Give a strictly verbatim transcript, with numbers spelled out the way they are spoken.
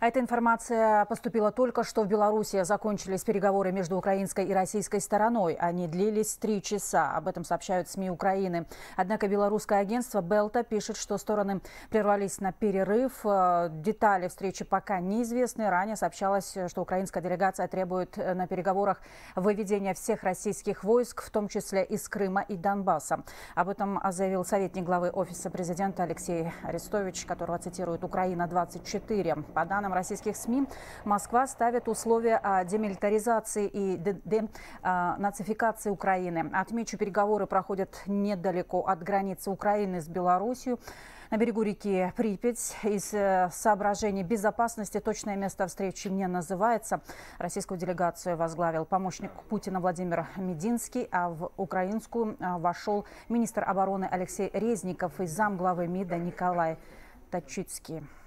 Эта информация поступила только что. В Беларуси закончились переговоры между украинской и российской стороной. Они длились три часа. Об этом сообщают СМИ Украины. Однако белорусское агентство Белта пишет, что стороны прервались на перерыв. Детали встречи пока неизвестны. Ранее сообщалось, что украинская делегация требует на переговорах выведения всех российских войск, в том числе из Крыма и Донбасса. Об этом заявил советник главы Офиса президента Алексей Арестович, которого цитирует Украина двадцать четыре. По данным российских СМИ, Москва ставит условия о демилитаризации и денацификации Украины. Отмечу, переговоры проходят недалеко от границы Украины с Беларусью, на берегу реки Припять. Из соображений безопасности точное место встречи не называется. Российскую делегацию возглавил помощник Путина Владимир Мединский, а в украинскую вошел министр обороны Алексей Резников и замглавы МИДа Николай Тачицкий.